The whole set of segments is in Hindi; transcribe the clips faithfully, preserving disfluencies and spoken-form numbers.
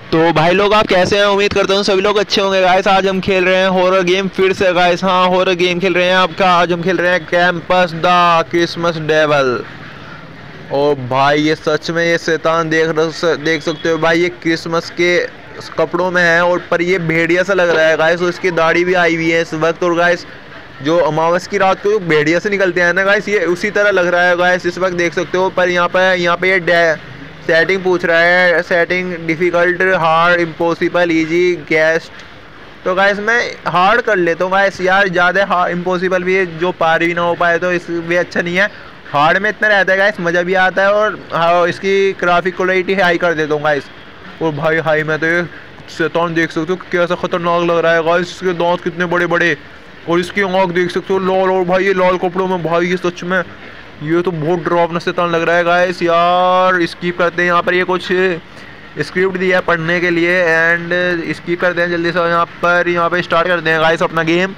तो भाई लोग आप कैसे हैं? उम्मीद करता हूँ सभी लोग अच्छे होंगे गाइस। आज हम खेल रहे हैं हॉरर गेम फिर से गाइस। हाँ, हॉरर गेम खेल रहे हैं आपका। आज हम खेल रहे हैं कैंपस द क्रिसमस डेवल। और भाई ये सच में ये शैतान देख देख सकते हो भाई, ये क्रिसमस के कपड़ों में है और पर ये भेड़िया सा लग रहा है गाइस। और इसकी दाढ़ी भी आई हुई है इस वक्त। और गाइस जो अमावस की रात को भेड़िया से निकलते हैं ना गाइस, ये उसी तरह लग रहा है गाइस इस वक्त देख सकते हो। पर यहाँ पर यहाँ पे ये सेटिंग पूछ रहा है, setting difficult, hard, impossible, easy, guest. तो गाइस मैं हार्ड कर लेता हूँ गाइस यार, ज़्यादा हार्ड इम्पॉसिबल भी जो पार भी ना हो पाए तो इस भी अच्छा नहीं है। हार्ड में इतना रहता है गाइस, मज़ा भी आता है। और हाँ, इसकी ग्राफिक क्वालिटी हाई कर देता हूँ गाइस। और भाई हाई में तो ये शैतान देख सकते हो कैसा खतरनाक लग रहा है गाइस। इसके दांत कितने बड़े बड़े और इसकी आँख देख सकते हो लाल। और भाई ये लाल कपड़ों में भाई ये सच में ये तो बहुत डरावना शैतान लग रहा है गाइस यार। स्किप करते हैं, यहाँ पर ये कुछ स्क्रिप्ट दिया है पढ़ने के लिए एंड स्किप करते हैं जल्दी से। यहाँ पर यहाँ पे स्टार्ट करते हैं गाइस अपना गेम।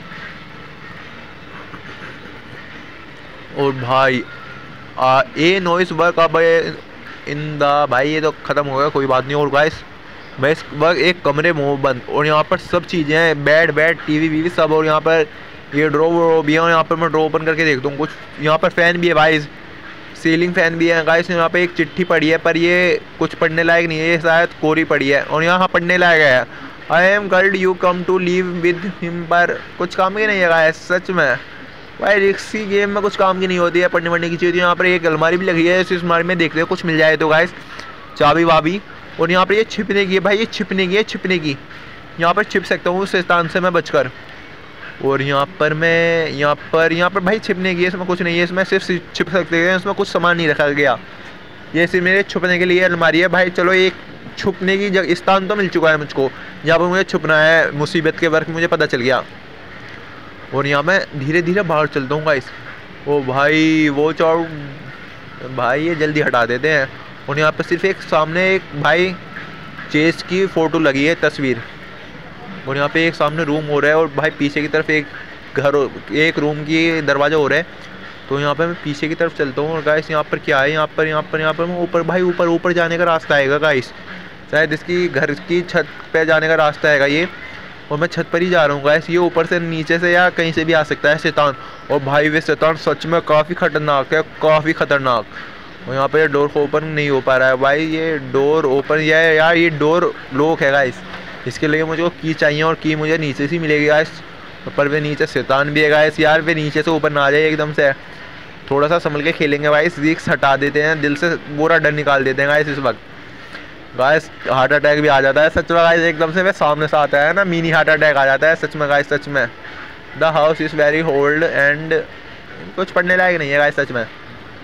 और भाई आ, ए नॉइस वर्क अब इन द भाई ये तो ख़त्म हो गया, कोई बात नहीं। और गाइस मैं इस वक्त एक कमरे में बंद और यहाँ पर सब चीज़ें हैं, बेड बेड टीवी वीवी सब। और यहाँ पर ये ड्रो वो भी है और यहाँ पर मैं ड्रो ओपन करके देखता हूँ कुछ। यहाँ पर फ़ैन भी है भाई, सीलिंग फ़ैन भी है गाइस। यहाँ पे एक चिट्ठी पड़ी है पर ये कुछ पढ़ने लायक नहीं है, ये शायद कोरी पड़ी है। और यहाँ पढ़ने लायक है, I am glad you come to live with him. पर कुछ काम की नहीं है गाइस सच में भाई। रिक्सी गेम में कुछ काम की नहीं होती है, पढ़ने पढ़ने की चीज़। यहाँ पर एक अलमारी भी लगी है, इस अलमारी में देखते हैं कुछ मिल जाए तो गाइस, चाबी वाबी। और यहाँ पर ये छिपने की है भाई, ये छिपने की है, छिपने की। यहाँ पर छिप सकता हूँ उस शैतान से मैं बचकर। और यहाँ पर मैं यहाँ पर यहाँ पर भाई छिपने की है, इसमें कुछ नहीं है, इसमें सिर्फ छिप सकते हैं, इसमें कुछ सामान नहीं रखा गया। ये सिर्फ मेरे छुपने के लिए अलमारी है भाई। चलो एक छुपने की जगह स्थान तो मिल चुका है मुझको, जहाँ पर मुझे छुपना है। मुसीबत के वक्त मुझे पता चल गया। और यहाँ मैं धीरे धीरे बाहर चलता हूँ गाइस। ओ भाई वो चौड़ भाई ये जल्दी हटा देते हैं। और यहाँ पर सिर्फ एक सामने एक भाई चेस की फ़ोटो लगी है, तस्वीर। और यहाँ पे एक सामने रूम हो रहा है और भाई पीछे की तरफ एक घर, एक रूम की दरवाज़ा हो रहा है। तो यहाँ पे मैं पीछे की तरफ चलता हूँ। और गाइस यहाँ पर क्या है, यहाँ पर यहाँ पर यहाँ पर मैं ऊपर भाई ऊपर ऊपर जाने का रास्ता आएगा गाइस, शायद इसकी घर की छत पे जाने का रास्ता आएगा ये। और मैं छत पर ही जा रहा हूँ गाइस। ये ऊपर से नीचे से या कहीं से भी आ सकता है शैतान। और भाई वे शैतान सच में काफ़ी खतरनाक है, काफ़ी खतरनाक। और यहाँ पर ये डोर ओपन नहीं हो पा रहा है भाई, ये डोर ओपन या यार ये डोर लॉक है गाइस। इसके लिए मुझे की चाहिए और की मुझे नीचे से मिलेगी गाइस। पर वे नीचे शैतान भी है गाइस यार, वे नीचे से ऊपर ना आ जाए एकदम से। थोड़ा सा संभल के खेलेंगे गाइस, रिस्क हटा देते हैं, दिल से पूरा डर निकाल देते हैं गाइस इस वक्त। गाइस हार्ट अटैक भी आ जाता है सच में गाइस, एकदम से वे सामने से आता है ना, मिनी हार्ट अटैक आ जाता है सच में गाइस। सच में the house is very old and कुछ पढ़ने लायक नहीं है गाइस सच में।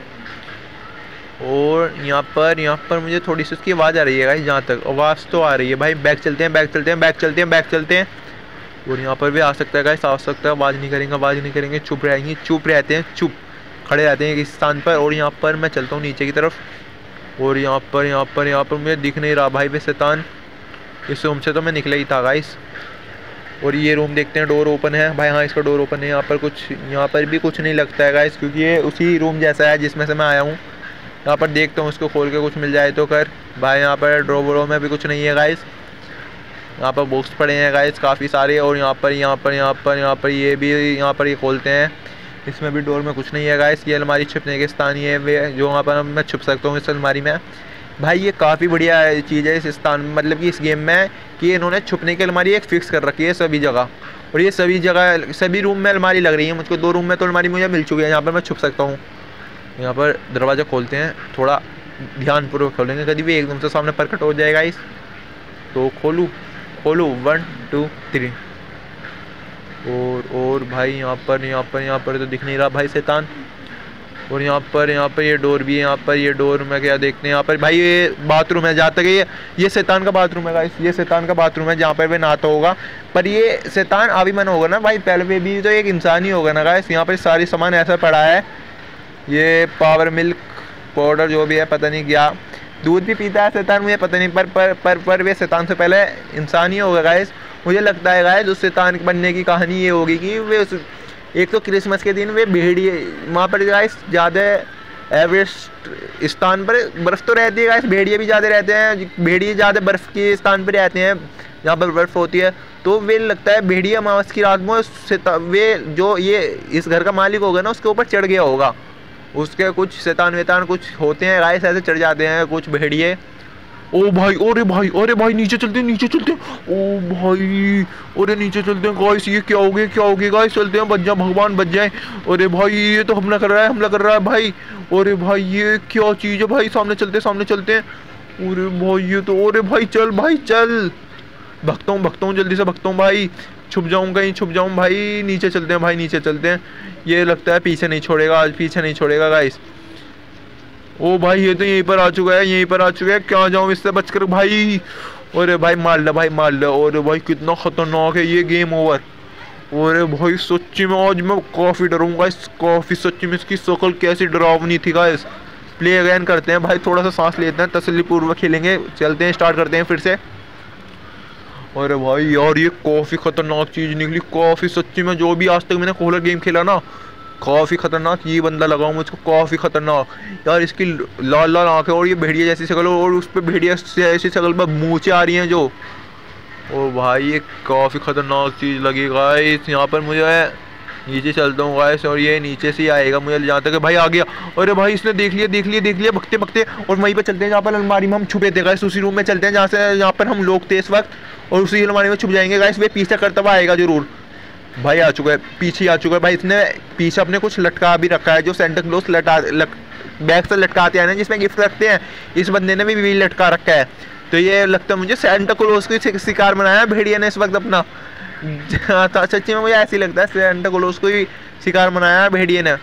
और यहाँ पर यहाँ पर मुझे थोड़ी सी उसकी आवाज़ आ रही है गाइस, जहाँ तक आवाज़ तो आ रही है भाई। बैक चलते हैं, बैक चलते हैं, बैक चलते हैं, बैक चलते हैं। और यहाँ पर भी आ सकता है गाइस, आ सकता है। आवाज़ नहीं करेंगे, आवाज़ नहीं करेंगे, चुप रहेंगे, चुप रहते हैं, चुप खड़े रहते हैं इस स्थान पर। और यहाँ पर मैं चलता हूँ नीचे की तरफ। और यहाँ पर यहाँ पर यहाँ पर मुझे दिख नहीं रहा भाई वे शैतान। इस रूम से तो मैं निकला ही था गाइस। और ये रूम देखते हैं, डोर ओपन है भाई। हाँ इसका डोर ओपन है। यहाँ पर कुछ यहाँ पर भी कुछ नहीं लगता है गाइस, क्योंकि ये उसी रूम जैसा है जिसमें से मैं आया हूँ। यहाँ पर देखता हूँ इसको खोल के कुछ मिल जाए तो कर भाई। यहाँ पर ड्रो वोरो में भी कुछ नहीं है गाइस। यहाँ पर बॉक्स पड़े हैं गाइस काफ़ी सारे। और यहाँ पर यहाँ पर यहाँ पर यहाँ पर ये भी यहाँ पर ये खोलते हैं, इसमें भी डोर में कुछ नहीं है गाइस। ये अलमारी छुपने के स्थान ही है वे, जो वहाँ पर मैं छुप सकता हूँ इस अलमारी में भाई। ये काफ़ी बढ़िया चीज़ है इस स्थान में, मतलब कि इस गेम में, कि इन्होंने छुपने की अलमारी एक फ़िक्स कर रखी है सभी जगह। और ये सभी जगह सभी रूम में अलमारी लग रही है मुझको। दो रूम में तो अलमारी मुझे मिल चुकी है, यहाँ पर मैं छुप सकता हूँ। यहाँ पर दरवाज़ा खोलते हैं, थोड़ा ध्यानपूर्वक खोलेंगे, कभी भी एकदम से सामने प्रकट हो जाएगा इस। तो खोलूँ खोलूँ वन टू थ्री। और और भाई यहाँ पर यहाँ पर यहाँ पर तो दिख नहीं रहा भाई शैतान। और यहाँ पर यहाँ पर ये डोर भी है। यहाँ पर ये डोर में क्या देखते हैं, यहाँ पर भाई ये बाथरूम है, जहाँ तक ये ये शैतान का बाथरूम है गाइस। ये शैतान का बाथरूम है जहाँ पर वे नहाता होगा। पर ये शैतान अभी मन होगा ना भाई, पहले वे भी तो एक इंसान ही होगा ना गाइस। यहाँ पर सारी सामान ऐसा पड़ा है, ये पावर मिल्क पाउडर जो भी है, पता नहीं क्या दूध भी पीता है शैतान, मुझे पता नहीं। पर पर पर पर वे शैतान से पहले इंसान ही होगा गाइस, मुझे लगता है गाइस। उस शैतान बनने की कहानी ये होगी कि वे उस एक तो क्रिसमस के दिन वे भेड़िए वहाँ पर गाइस ज़्यादा एवरेस्ट स्थान पर बर्फ़ तो रहती है गाइस, भेड़िए भी ज़्यादा रहते हैं, भेड़िए ज़्यादा बर्फ़ के स्थान पर रहते हैं जहाँ पर बर्फ़ होती है। तो वे लगता है भेड़िए अमावस की रात में वे जो ये इस घर का मालिक होगा ना उसके ऊपर चढ़ गया होगा, उसके कुछ शैतान वेतान कुछ होते हैं गाइस, ऐसे चढ़ जाते हैं कुछ भेड़िए। ओ भाई, अरे भाई, अरे भाई नीचे चलते हैं, नीचे चलते हैं, ओ भाई, अरे नीचे चलते हैं गाइस, ये क्या हो गया, क्या हो गया गाइस, चलते हैं, बच जाए भगवान बच जाए। अरे भाई ये तो हमला कर रहा है, हमला कर रहा है भाई, अरे भाई ये क्या चीज़ है भाई, सामने चलते हैं, सामने चलते हैं, अरे भाई ये तो, अरे भाई चल भाई चल, भगता हूँ भगता हूँ जल्दी से भगता हूँ भाई, छुप जाऊँ कहीं छुप जाऊँ भाई, नीचे चलते हैं भाई, नीचे चलते हैं, ये लगता है पीछे नहीं छोड़ेगा, आज पीछे नहीं छोड़ेगा गाइस। ओ भाई ये तो यहीं पर आ चुका है, यहीं पर आ चुका है, क्या जाऊँ इससे बचकर भाई, अरे भाई मार ले भाई मार ले, अरे भाई कितना खतरनाक है ये, गेम ओवर। अरे भाई सच्ची में आज मैं काफ़ी डरूंगा इस, काफ़ी सच्ची में इसकी शक्ल कैसी डरावनी थी गाइस। प्ले अगेन करते हैं भाई, थोड़ा सा सांस लेते हैं, तसल्ली पूर्वक खेलेंगे, चलते हैं स्टार्ट करते हैं फिर से। अरे भाई यार ये काफ़ी खतरनाक चीज़ निकली, काफ़ी सच्ची में, जो भी आज तक मैंने कोलर गेम खेला ना काफ़ी खतरनाक ये बंदा लगा मुझको, काफ़ी खतरनाक यार, इसकी लाल लाल आंखें और ये भेड़िया जैसी शक्ल, और उस पर भेड़िया ऐसी शक्ल पर मूंछें आ रही हैं जो, ओ भाई ये काफ़ी खतरनाक चीज़ लगी गाइस। यहाँ पर मुझे नीचे चलता हूँ गाइस, और ये नीचे से ही आएगा मुझे जहाँ तक भाई आ गया। अरे भाई इसने देख लिया देख लिया देख लिया, भगते भगते, और वहीं पर चलते हैं जहाँ पर अलमारी में हम छुपे थे गाइस, उसी रूम में चलते हैं जहाँ से जहाँ पर हम लोग थे इस वक्त, और उसी अलमारी में छुप जाएंगे गाइस। वे पीछे करता हुआ आएगा जरूर, भाई आ चुका है, पीछे आ चुका है भाई, इसने पीछे अपने कुछ लटका भी रखा है, जो सेंटा क्लॉज लटा लट, बैग से लटकाते हैं ना जिसमें गिफ्ट रखते हैं, इस बंदे ने भी, भी लटका रखा है। तो ये लगता है मुझे सेंटा क्लॉज को शिकार बनाया भेड़िया ने इस वक्त अपना, तो सच्ची में मुझे ऐसे ही लगता है सेंटा क्लॉज को ही शिकार बनाया भेड़िया ने।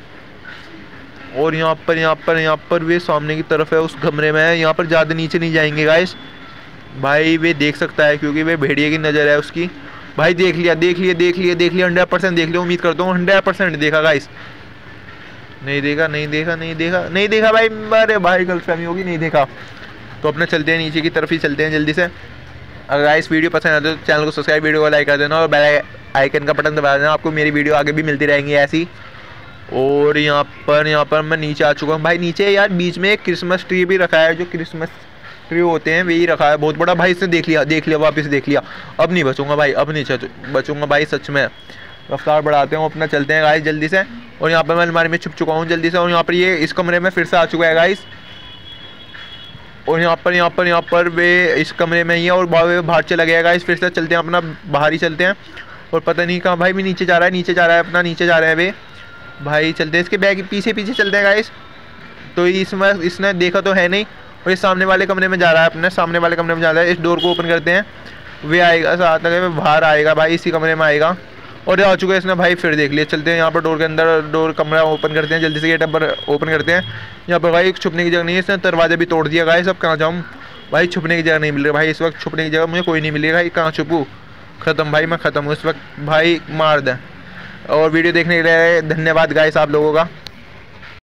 और यहाँ पर यहाँ पर यहाँ पर वे सामने की तरफ है, उस कमरे में है, यहाँ पर ज़्यादा नीचे नहीं जाएंगे गाइस, भाई वे देख सकता है क्योंकि वे भेड़िए की नज़र है उसकी। भाई देख लिया देख लिया देख लिया देख लिया हंड्रेड परसेंट देख लिया, उम्मीद करता हूँ हंड्रेड परसेंट देखा गाइस। नहीं देखा नहीं देखा नहीं देखा नहीं देखा भाई, अरे भाई गलतफहमी होगी, नहीं देखा। तो अपने चलते हैं नीचे की तरफ ही चलते हैं जल्दी से। अगर गाइस वीडियो पसंद आते तो चैनल को सब्सक्राइब, वीडियो को लाइक कर देना और बेल आइकन का बटन दबा देना, आपको मेरी वीडियो आगे भी मिलती रहेंगी ऐसी। और यहाँ पर यहाँ पर मैं नीचे आ चुका हूँ भाई, नीचे यार बीच में एक क्रिसमस ट्री भी रखा है, जो क्रिसमस ट्री होते हैं वही रखा है, बहुत बड़ा भाई, इसने देख लिया देख लिया वापस देख लिया, अब नहीं बचूंगा भाई, अब नहीं बचूंगा भाई सच में। रफ्तार बढ़ाते हैं अपना, चलते हैं गाइस जल्दी से। और यहाँ पर मैं अलमारी में छुप चुका हूँ जल्दी से, और यहाँ पर ये इस कमरे में फिर से आ चुका है गाइस। और यहाँ पर यहाँ पर यहाँ पर वे इस कमरे में ही है, और बाहर चला गया गाइस, फिर से चलते हैं अपना, बाहर ही चलते हैं। और पता नहीं कहाँ भाई भी नीचे जा रहा है, नीचे जा रहा है अपना, नीचे जा रहा है वे भाई, चलते हैं इसके बैग पीछे पीछे चलते हैं गाइस। तो इसमें इसने देखा तो है नहीं, और ये सामने वाले कमरे में जा रहा है अपने, सामने वाले कमरे में जा रहा है। इस डोर को ओपन करते हैं, वे आएगा साथ तक बाहर आएगा भाई, इसी कमरे में आएगा। और ये आ चुका है इसने भाई, फिर देख लिया। चलते हैं यहाँ पर डोर के अंदर, डोर कमरा ओपन करते हैं जल्दी से, गेट नंबर ओपन करते हैं। यहाँ पर भाई छुपने की जगह नहीं है, इसने दरवाजा भी तोड़ दिया गाइस, अब कहाँ जाऊँ भाई, छुपने की जगह नहीं मिल रही भाई इस वक्त, छुपने की जगह मुझे कोई नहीं मिलेगा भाई, कहाँ छुपूँ, ख़त्म भाई मैं ख़त्म हूँ इस वक्त भाई, मार दें। और वीडियो देखने के लिए धन्यवाद गाइस आप लोगों का।